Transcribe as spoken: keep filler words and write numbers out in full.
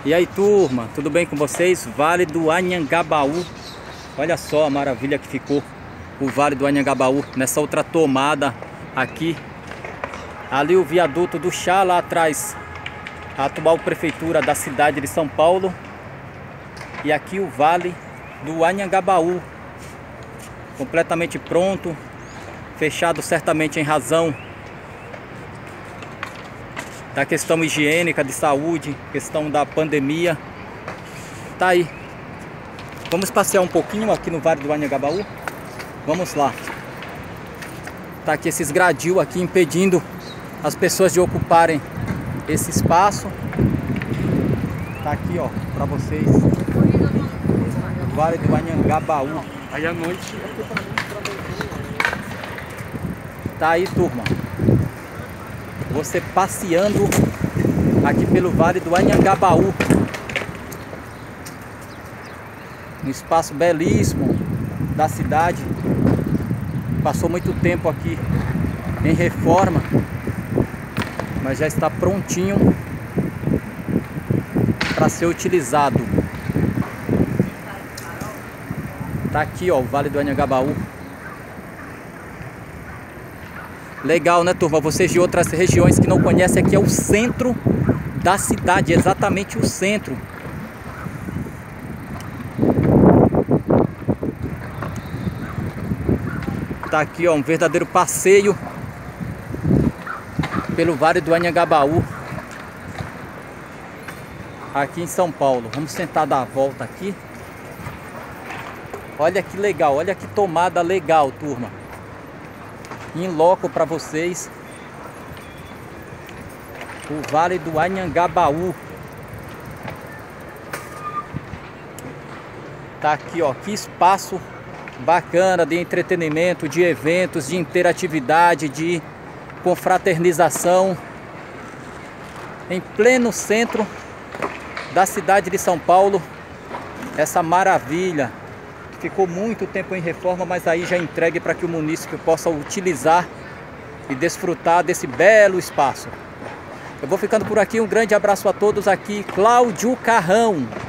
E aí, turma, tudo bem com vocês? Vale do Anhangabaú. Olha só a maravilha que ficou o Vale do Anhangabaú nessa outra tomada aqui. Ali o viaduto do Chá, lá atrás a atual prefeitura da cidade de São Paulo. E aqui o Vale do Anhangabaú, completamente pronto, fechado certamente em razão da questão higiênica, de saúde, questão da pandemia. Tá aí. Vamos passear um pouquinho aqui no Vale do Anhangabaú. Vamos lá. Tá aqui esses gradil aqui impedindo as pessoas de ocuparem esse espaço. Tá aqui, ó, para vocês. Vale do Anhangabaú. Aí à noite. Tá aí, turma. Você passeando aqui pelo Vale do Anhangabaú. Um espaço belíssimo da cidade. Passou muito tempo aqui em reforma, mas já está prontinho para ser utilizado. Tá aqui, ó, o Vale do Anhangabaú. Legal, né, turma? Vocês de outras regiões que não conhecem, aqui é o centro da cidade, exatamente o centro. Tá aqui, ó, um verdadeiro passeio pelo Vale do Anhangabaú, aqui em São Paulo. Vamos tentar dar a volta aqui. Olha que legal, olha que tomada legal, turma. Em loco para vocês o Vale do Anhangabaú. Tá aqui, ó, que espaço bacana de entretenimento, de eventos, de interatividade, de confraternização, em pleno centro da cidade de São Paulo. Essa maravilha ficou muito tempo em reforma, mas aí já entregue para que o município possa utilizar e desfrutar desse belo espaço. Eu vou ficando por aqui, um grande abraço a todos. Aqui Cláudio Carrão.